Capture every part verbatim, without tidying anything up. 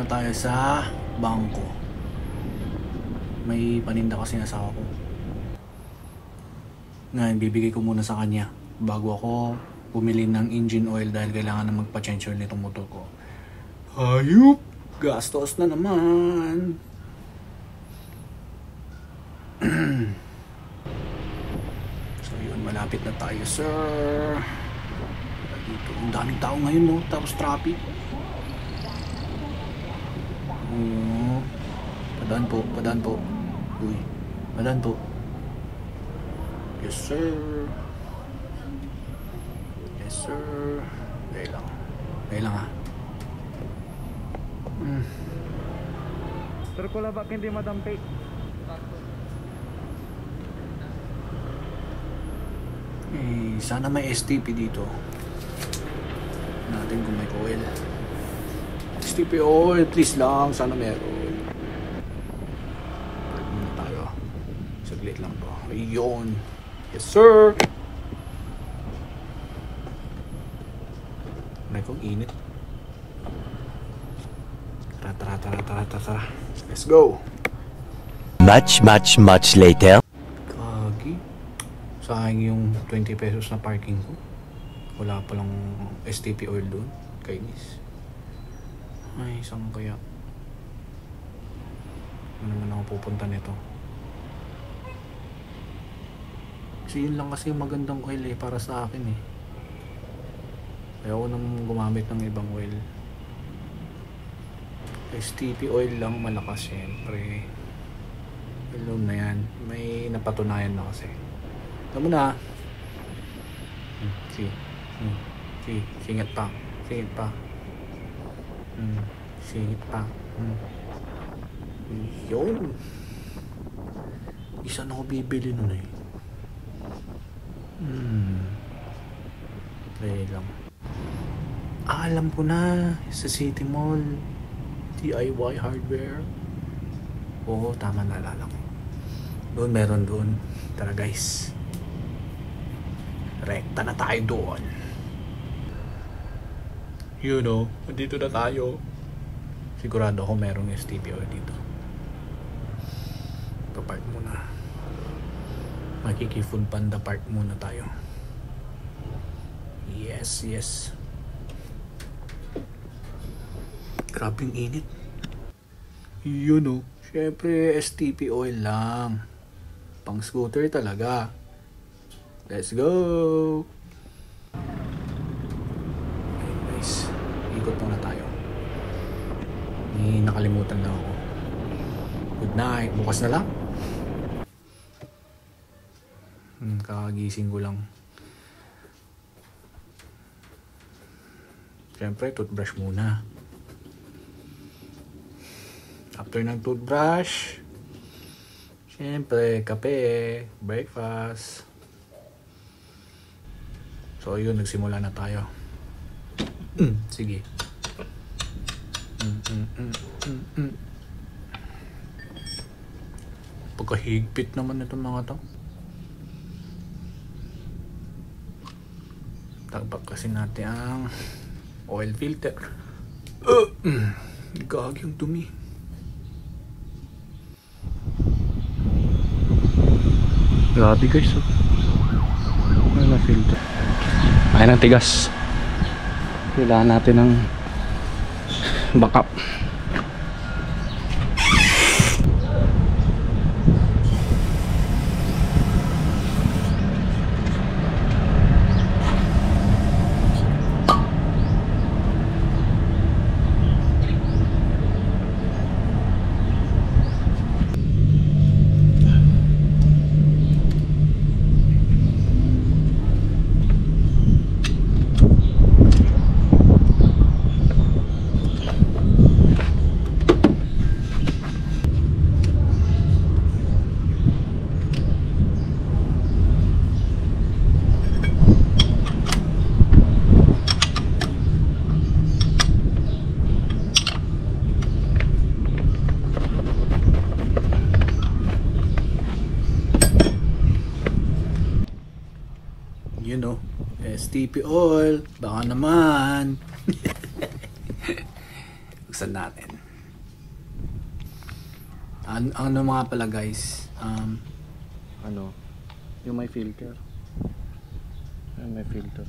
muna tayo sa bangko. May paninda kasi asawa ko. Ngayon, bibigay ko muna sa kanya bago ako bumili ng engine oil dahil kailangan na magpa-change oil nitong motor ko. Hayop! Gastos na naman! So yun, malapit na tayo, sir. Dito, ang daming tao ngayon, no? Tapos traffic. Oh, padaan po, padaan po. Uy, padaan po. Yes, sir. Yes, sir. Gaya lang. Gaya lang, ha. Hmm. Sir, kula ba hindi madampi? Eh, sana may S T P dito. Natin kung may oil. S T P oil, please lang. Sana meron. Park muna tayo. Saglit lang to. Ayun. Yes, sir. May kong init. Tara, tara, tara, tara, tara, tara. Let's go. Much, much, much later. Kagi. Sayang yung twenty pesos na parking ko. Wala palang S T P oil doon. Kainis. Ay, saan kaya? Ano naman ako pupunta nito? Kasi yun lang kasi yung magandang oil eh, para sa akin eh. Ayaw ko nang gumamit ng ibang oil. S T P oil lang, malakas syempre. Alam na yan. May napatunayan na kasi. Alam mo na. Hmm, si. Hmm, si. Singit pa. Singit pa. Hmm, singit pa. Hmm. Yun. Isa na ako bibili nun eh. Hmm. Play lang. Ah, alam ko na. Sa City Mall. D I Y hardware. Oo, tama, naalala ko. Doon, meron doon. Tara guys. Rekta na tayo doon. You know, dito na tayo. Sigurado ako merong S T P oil dito. Papark muna. Makikifun panda park muna tayo. Yes, yes. Grabing init. You know, syempre S T P oil lang. Pang scooter talaga. Let's go! Okay guys, ikot muna tayo. May nakalimutan na ako. Good night. Bukas na lang. Hmm, kakagising ko lang. Siyempre, toothbrush muna. After ng toothbrush, siyempre, kape, breakfast. So, yun, nagsimula na tayo. Mm, sige. Mm, mm, mm, mm, mm. Pagkahigpit naman itong mga to. Tagbak kasi natin ang oil filter. Uh, mm, gag yung dumi. Grabe guys, oh. Wala filter. Ay, ng tigas. Kailangan natin ng backup. You know, S T P oil, baka naman. Buksan natin. An ano mga pala guys, um, Ano? Yung may filter. Yung may filter.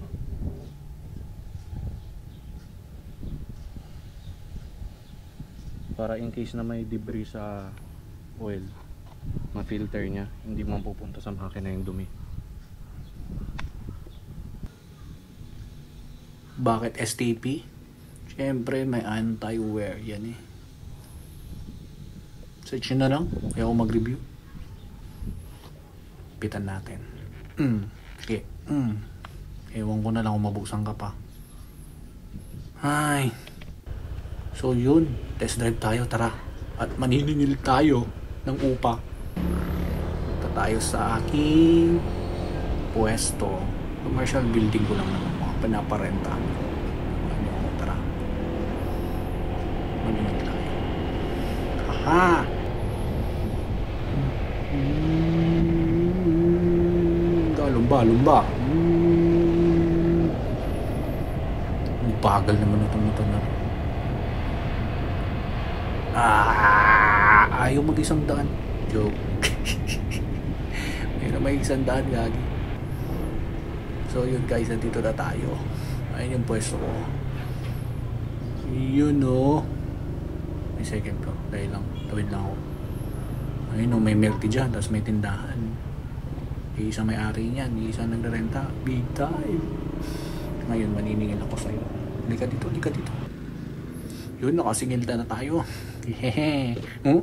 Para in case na may debris sa oil, ma-filter niya, hindi mo pupunta sa makina yung dumi. bakit S T P? Siyempre may anti-wear yan eh. Search nyo na lang, kaya ako mag-review. Pitan natin. Mm. Sige. Mm. Ewan ko na lang kung mabuksan ka pa. Ay. So yun, test drive tayo, tara. At maniningil tayo ng upa. Punta tayo sa aking pwesto. Commercial building ko lang naman, mga pinaparenta. Ano ako, tara. Maniningil tayo. Aha! Mm, lumba, lumba. Mm. Ang bagal naman itong motor na. Ah, ayaw mag isang daan. Joke. Ayun na may isang daan, gagi. So yun guys, nandito na tayo. Ayun yung pwesto ko. Yun o. May second floor. Dahil lang, tawid lang ako. Ayun o, may milk tea dyan. Tapos may tindahan. Isa may-ari niyan. Isa nagre-renta. Big time. Ngayon, maniningil ako sa'yo. Lika dito, lika dito. Yun, nakasingil na tayo. Hehehe. Hmm?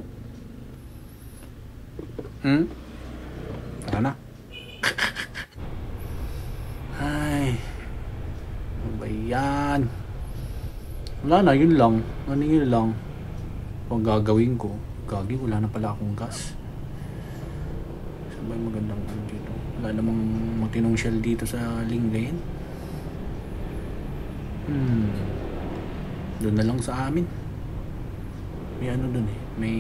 Hmm? Tara na. Ay. Ano ba yan? Wala na, yun lang. Maningil lang. Kung gagawin ko, gagi, wala na pala akong gas. Saan ba yung magandang ano dito? Wala namang matinong shell dito sa Lingayen. Hmm. Doon na lang sa amin. May ano doon eh. May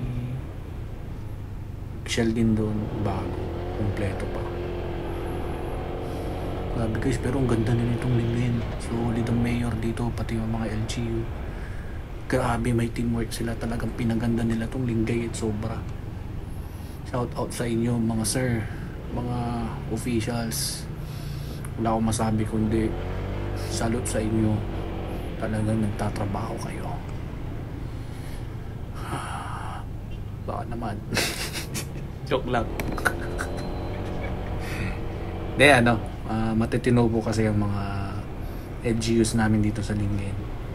shell din doon. Bago. Kompleto pa. Grabe guys, pero ang ganda na nitong Lingayen. Solid ang mayor dito, pati yung mga L G U. Grabe, may teamwork sila. Talagang pinaganda nila tong Lingayen. Sobra. Shout out sa inyo mga sir, mga officials. Wala akong masabi kundi salute sa inyo. Talagang nagtatrabaho kayo. Baka naman. Joke lang. Hindi ano, uh, matitino po kasi ang mga L G Us namin dito sa Lingayen.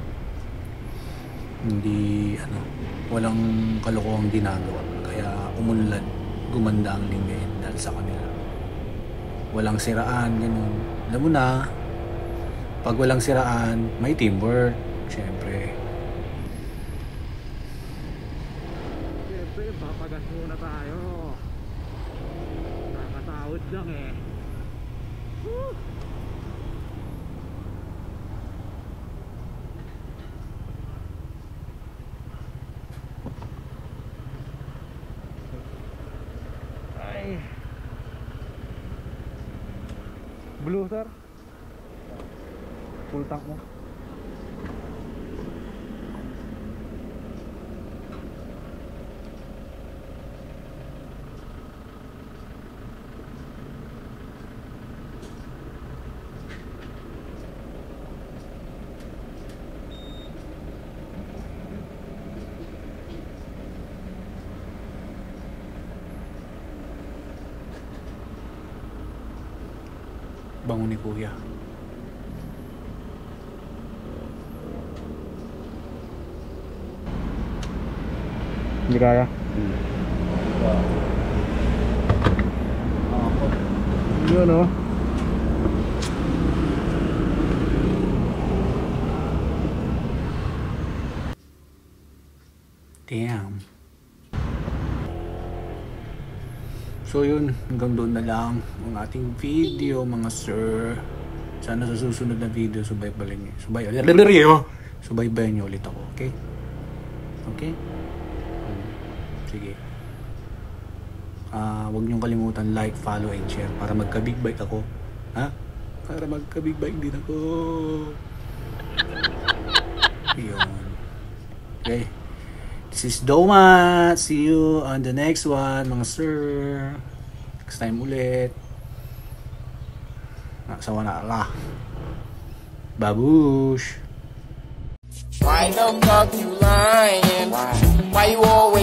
Hindi ano, walang kalokohang ginagawa. Kaya umunlad, gumanda ang Lingayen dahil sa kanila. Walang siraan, ganun. Alam mo na, pag walang siraan, may teamwork. Siyempre. Siyempre, papagas muna tayo. Nakakatawad lang eh. Woo! Ay. Blue sir. Full tank mo. Bango ni kuya. Hindi kaya. Yun o. Damn. So yun, hanggang doon na lang ang ating video mga sir. Sana sa susunod na video subaybayan niyo. Subay Subaybayan niyo ulit ako, okay? Okay? Sige. Ah, uh, wag niyong kalimutan like, follow and share para magka-big bike ako. Ha? Para magka-big bike din ako. Yun. Okay. This is Doma. See you on the next one, mga sir. Next time ulit. Nasawa na ala. Babush. Why the fuck you lying? Why you always